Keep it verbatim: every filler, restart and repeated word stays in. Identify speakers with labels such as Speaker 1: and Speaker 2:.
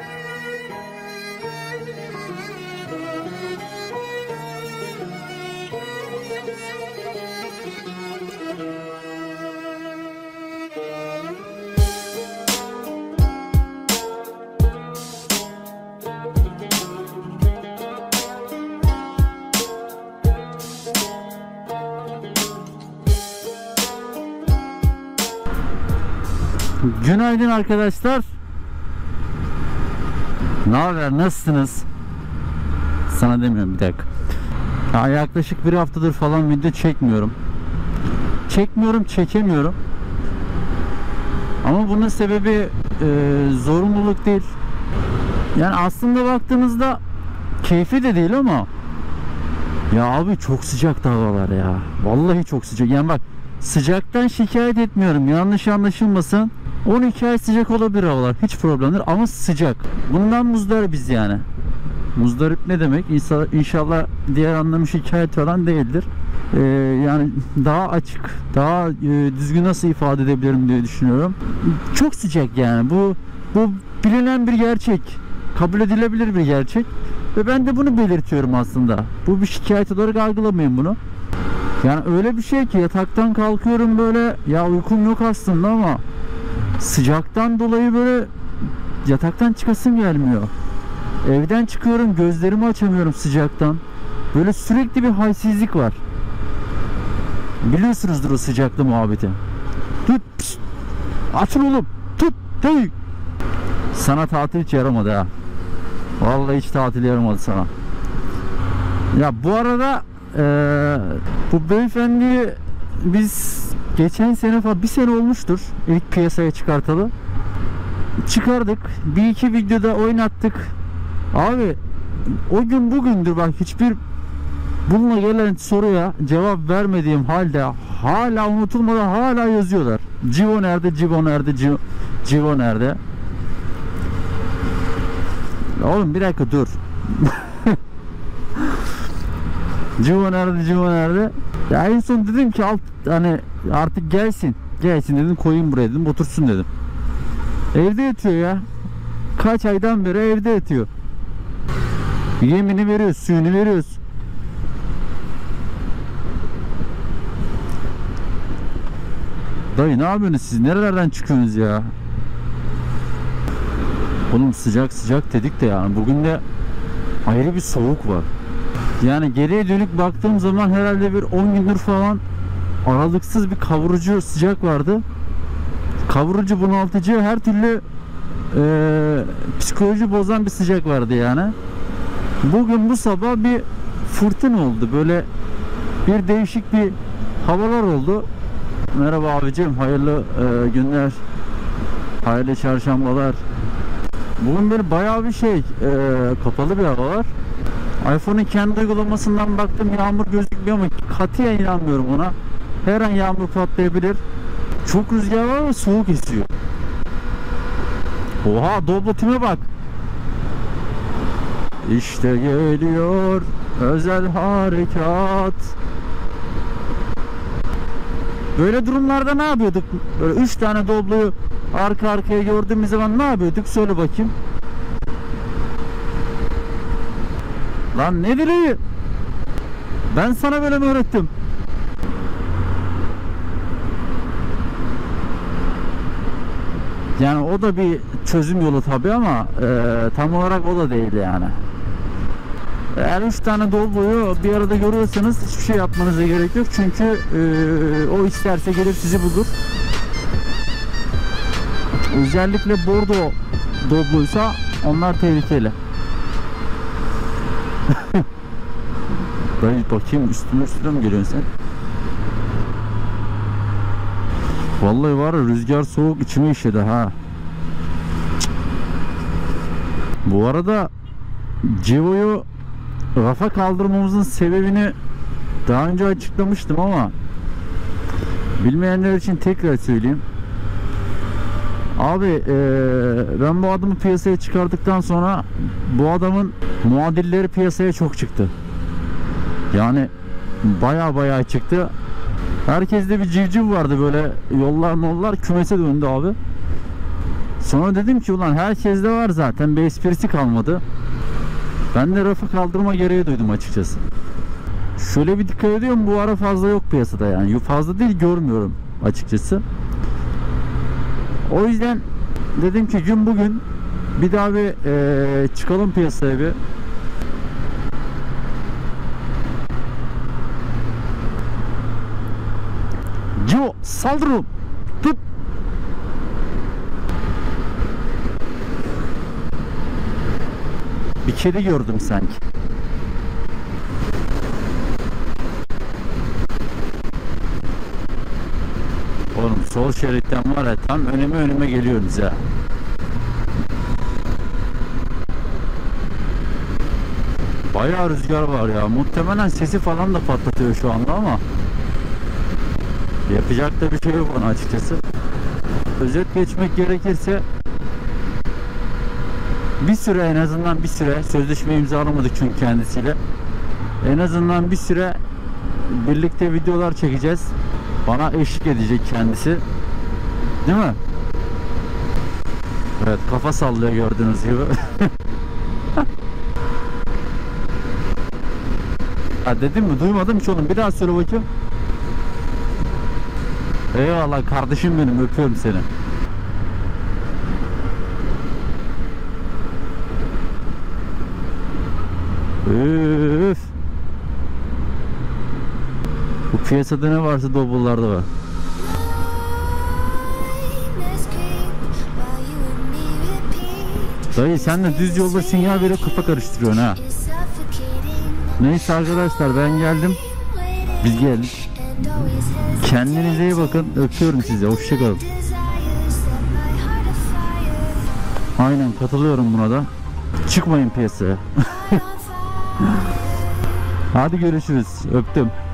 Speaker 1: Günaydın arkadaşlar. Ne haber? Nasılsınız? Sana demiyorum, bir dakika. Ya yaklaşık bir haftadır falan video çekmiyorum. Çekmiyorum, çekemiyorum. Ama bunun sebebi e, zorunluluk değil. Yani aslında baktığınızda keyfi de değil ama ya abi çok sıcak havalar ya. Vallahi çok sıcak. Yani bak, sıcaktan şikayet etmiyorum. Yanlış anlaşılmasın. on iki ay sıcak olabilir havalar. Hiç problem değil ama sıcak. Bundan muzdaribiz yani. Muzdarip ne demek? İnşallah diğer anlamı şikayet falan değildir. Ee, yani daha açık, daha e, düzgün nasıl ifade edebilirim diye düşünüyorum. Çok sıcak yani. Bu bu bilinen bir gerçek. Kabul edilebilir bir gerçek. Ve ben de bunu belirtiyorum aslında. Bu bir şikayet olarak algılamayın bunu. Yani öyle bir şey ki yataktan kalkıyorum böyle, ya uykum yok aslında ama sıcaktan dolayı böyle yataktan çıkasım gelmiyor. Evden çıkıyorum, gözlerimi açamıyorum sıcaktan. Böyle sürekli bir halsizlik var. Biliyorsunuzdur o sıcaklı muhabbeti. Tut, pişt, açın oğlum, tut, hey. Sana tatil hiç yaramadı ha. Vallahi hiç tatil yaramadı sana. Ya bu arada ee, bu beyefendiyi biz geçen sene falan, bir sene olmuştur ilk piyasaya çıkartalı. Çıkardık. Bir iki videoda oynattık. Abi o gün bugündür bak, hiçbir bununla gelen soruya cevap vermediğim halde hala unutulmadan hala yazıyorlar. Civo nerede? Civo nerede? Civo, Civo nerede? Oğlum bir dakika dur. Civo nerede? Civo nerede? Ya en son dedim ki alt, hani artık gelsin. Gelsin dedim, koyayım buraya dedim, otursun dedim. Evde yatıyor ya. Kaç aydan beri evde yatıyor. Yemini veriyoruz, suyunu veriyoruz. Dayı ne yapıyorsunuz siz? Nerelerden çıkıyorsunuz ya? Oğlum sıcak sıcak dedik de yani bugün de ayrı bir soğuk var. Yani geriye dönük baktığım zaman herhalde bir on gündür falan aralıksız bir kavurucu sıcak vardı. Kavurucu, bunaltıcı, her türlü e, psikoloji bozan bir sıcak vardı yani. Bugün bu sabah bir fırtına oldu. Böyle bir değişik bir havalar oldu. Merhaba abicim, hayırlı e, günler, hayırlı çarşambalar. Bugün böyle bayağı bir şey e, kapalı bir hava var. iPhone'un kendi uygulamasından baktım, yağmur gözükmüyor ama katiyen inanmıyorum ona. Her an yağmur patlayabilir. Çok rüzgar var ve soğuk esiyor. Oha, Doblo tüme bak. İşte geliyor özel harekat. Böyle durumlarda ne yapıyorduk? Böyle üç tane Doblo'yu arka arkaya gördüğümüz zaman ne yapıyorduk? Söyle bakayım. Lan ne direği? Ben sana böyle mi öğrettim? Yani o da bir çözüm yolu tabii ama e, tam olarak o da değil yani. Eğer üç tane Doblo'yu bir arada görüyorsanız hiçbir şey yapmanıza gerek yok. Çünkü e, o isterse gelip sizi bulur. Özellikle Bordo Doblo'ysa onlar tehlikeli. Ben bakayım, üstüne üstüne mi geliyorsun sen? Vallahi var ya, rüzgar soğuk, içime işedi ha. Bu arada Civo'yu rafa kaldırmamızın sebebini daha önce açıklamıştım ama bilmeyenler için tekrar söyleyeyim. Abi ee, ben bu adamı piyasaya çıkardıktan sonra bu adamın muadilleri piyasaya çok çıktı. Yani baya baya çıktı. Herkeste bir civciv vardı, böyle yollar mollar kümese döndü abi. Sonra dedim ki ulan herkeste var zaten, bir esprisi kalmadı. Ben de rafı kaldırma gereği duydum açıkçası. Şöyle bir dikkat ediyorum, bu ara fazla yok piyasada yani. Fazla değil, görmüyorum açıkçası. O yüzden dedim ki gün bugün bir daha bir ee, çıkalım piyasaya bir. Yo saldırın. Tıp. Bir kedi gördüm sanki. Oğlum sol şeritten var ya, tam önüme önüme geliyorsunuz ya. Bayağı rüzgar var ya. Muhtemelen sesi falan da patlatıyor şu anda ama yapacak da bir şey yok ona açıkçası. Özet geçmek gerekirse bir süre, en azından bir süre, sözleşme imzalamadık çünkü kendisiyle. En azından bir süre birlikte videolar çekeceğiz. Bana eşlik edecek kendisi. Değil mi? Evet, kafa sallıyor gördüğünüz gibi. Ha, dedim mi? Duymadım hiç oğlum. Bir daha söyle bakayım. Eyvallah kardeşim benim, öpüyorum seni. Üf. Bu piyasada ne varsa double'larda var. Dayı sen de düz yolda sinyal verip kafa karıştırıyorsun ha. Neyse arkadaşlar, ben geldim. Biz geldik. Kendinize iyi bakın. Öpüyorum sizi. Hoşçakalın. Aynen, katılıyorum buna da. Çıkmayın piyasaya. Hadi görüşürüz. Öptüm.